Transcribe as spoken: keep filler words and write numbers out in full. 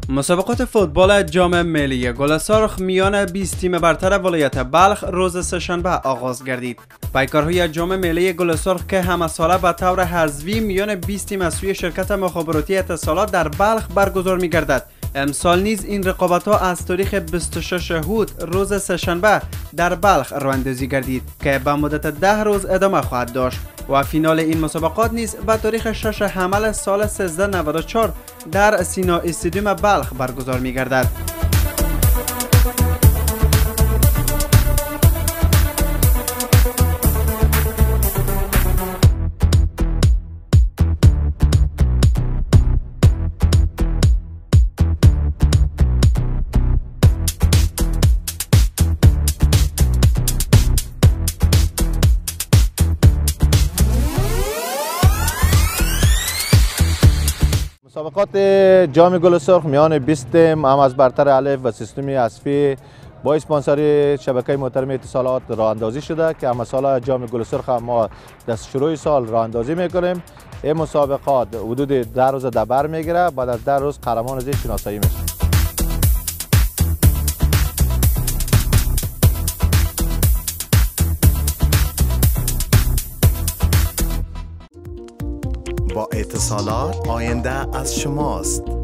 مسابقات فوتبال جام ملی گل سرخ میان بیست تیم برتر ولایت بلخ روز سه‌شنبه آغاز گردید. پیکارهای جام ملی گل سرخ که همه ساله به طور حذفی میان بیست تیم از سوی شرکت مخابراتی اتصالات در بلخ برگزار می گردد. امسال نیز این رقابت ها از تاریخ بیست و شش هود روز سه‌شنبه در بلخ راه اندازی گردید که به مدت ده روز ادامه خواهد داشت و فینال این مسابقات نیز به تاریخ شش حمل سال سیزده نود و چهار در سینا استادیوم بلخ برگزار می گردد. مسابقات جام گل سرخ میان بیست تیم هم از برتر الف و سیستمی اصفی با اسپانسری شبکه محترم اتصالات راه اندازی شده که همه سال جام گل سرخ ما دست شروع سال راه اندازی میکنیم. این مسابقات حدود ده روز در بر میگیره، بعد از ده روز قهرمان از شناسایی میشه. با اتصالات آینده از شماست.